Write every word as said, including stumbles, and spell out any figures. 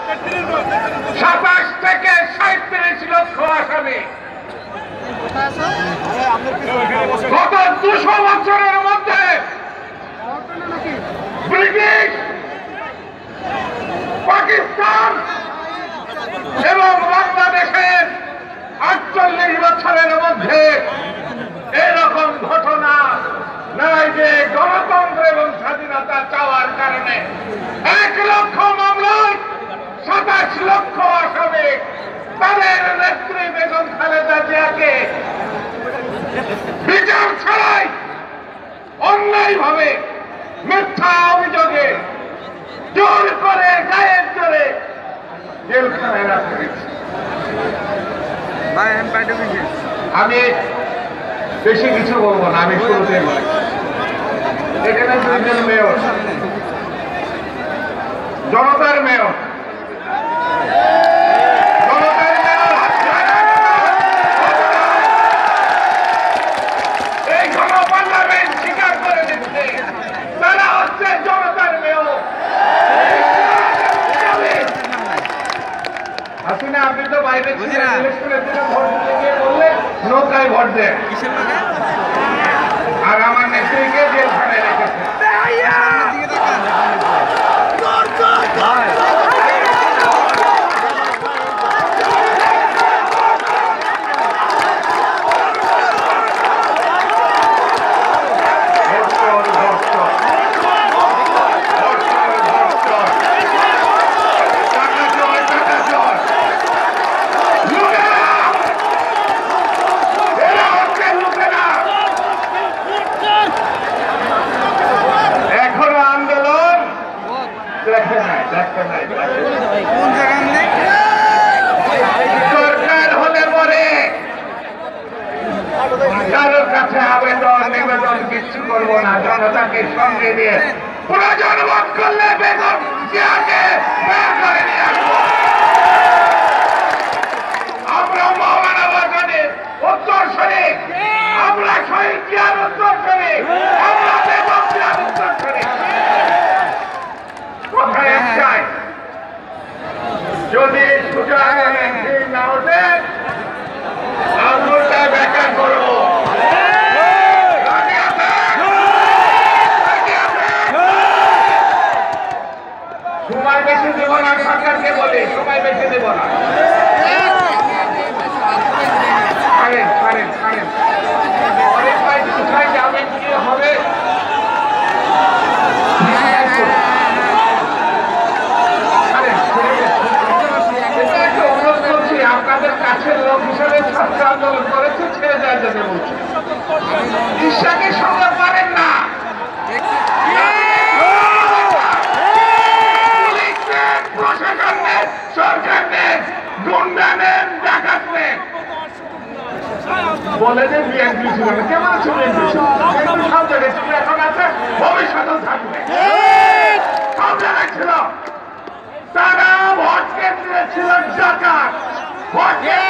সাতাশ থেকে সাঁত্রিশ লক্ষ আসামি গত দুশো বছরের মধ্যে ব্রিটিশ, পাকিস্তান এবং বাংলাদেশের আটচল্লিশ বছরের মধ্যে এরকম ঘটনা নাই যে গণতন্ত্র এবং স্বাধীনতা চাওয়ার কারণে এক লক্ষ মামলায় সাতাশ লক্ষ আসামি তাদের নেত্রী বেগম খালেদা জিয়াকে বিচার ছাড়াই অন্যায় ভাবে মিথ্যা অভিযোগে জোর করে গায়ের জোরে জেলখানায় রাখা হয়েছে। আমি বেশি কিছু বলবো না, আমি শুরুতে বলি এখানে দুইজন মেয়র, জনতার মেয়র, এই গণ পার্লামেন্ট স্বীকার করে দিচ্ছে তারা হচ্ছে জনতার মেয়র। হাসিনা আপনি তো বাইরে বললে নৌকায় ভোট দেন আর আমার নেত্রীকে জেলখানায় রেখেছে। সরকার হলে পরে কারোর কাছে আবেদন নিবেদন কিছু করবো না, জনতাকে সঙ্গে দিয়ে প্রয়োজন বোধ করলে বেতন জিয়াকে বের করে নিয়ে আসবো। আমরা মহামানবাজারের উত্তর শরীফ, আমরা শহীদ জিয়ার উত্তর শরীফ, আমরা বেগম জিয়ার উত্তর শরীফ। কোথায় চাই যদি সুযোগ না হতে আন্দোলনটা ব্যাখ্যা করবো। সময় বেশি দেব না, সরকারকে বলে সময় বেশি দেব না। ছাড়েন ছাড়েন ছাড়েন অনেক ভাই কোথায় যাবেন কি হবে আপনাদের কাছের লোক হিসেবে ছাত্র আন্দোলন করেছে, ছেড়ে যায় যাবে বলছে ঈশাকে সঙ্গে পারেন না। প্রশাসন নেন, সরকার নেন, গুন্ডা নেন, ডাকাত নেন, বলে যে বিএনপি ছিল না। কেমন আছে বিএনপি? সব জায়গায় ছিল, এখন আছে, ভবিষ্যতেও থাকবে। সব জায়গায় ছিল, তারা ভোট কেন্দ্রে ছিল ডাকাত, ভোট